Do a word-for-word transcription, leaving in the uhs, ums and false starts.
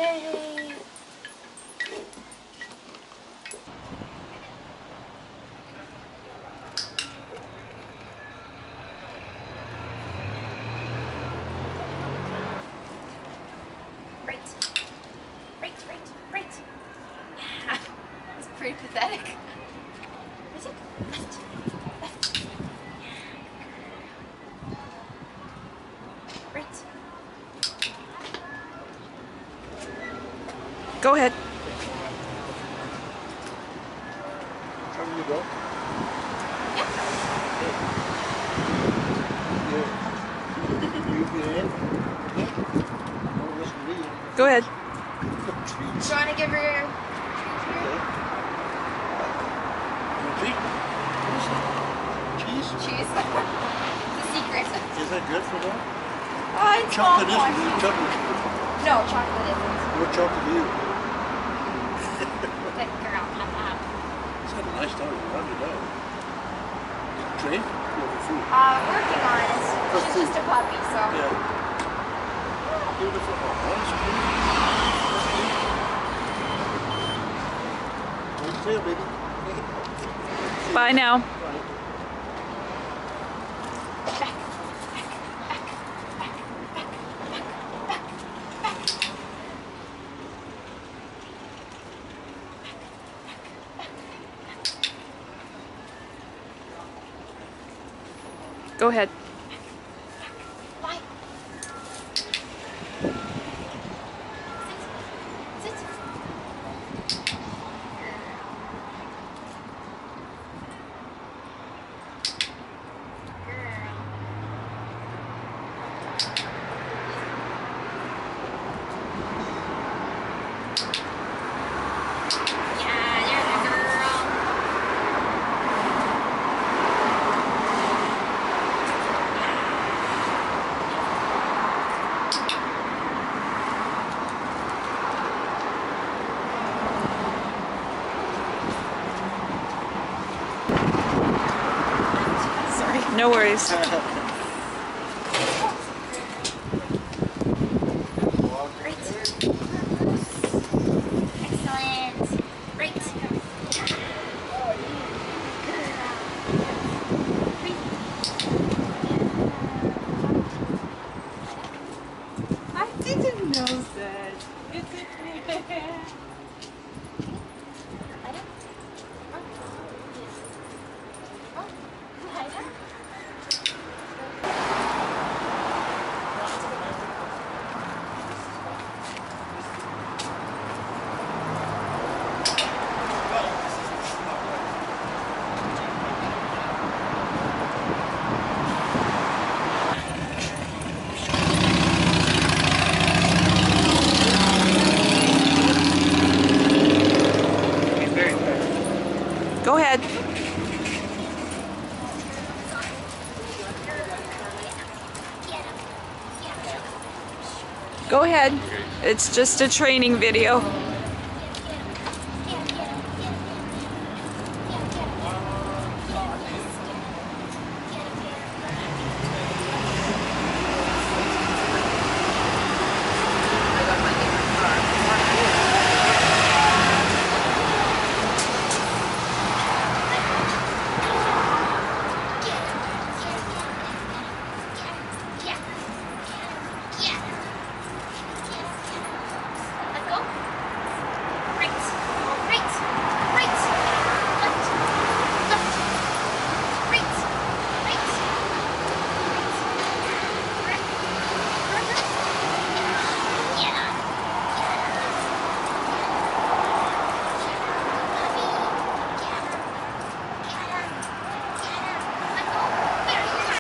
Yay! Right. Right, right, right. Yeah. It's pretty pathetic. Is it? Left. Left. Right. Go ahead. How do you go? Go ahead. Do you want to give her Cheese? cheese? It's a secret. Is that good for them? Oh, it's Chocolate small isn't. quantity. Chocolate. No, chocolate isn't. What chocolate do you? Good girl. Have that. It's had a nice time around it out. Train? Or for food? Uh, working on it. For She's food. just a puppy, so. Yeah. Beautiful. Oh, that's good. Hold still, baby. Bye now. Go ahead. Bye. Sit. Sit. No worries. Right. Excellent. Right. I didn't know that. Go ahead. Go ahead. It's just a training video.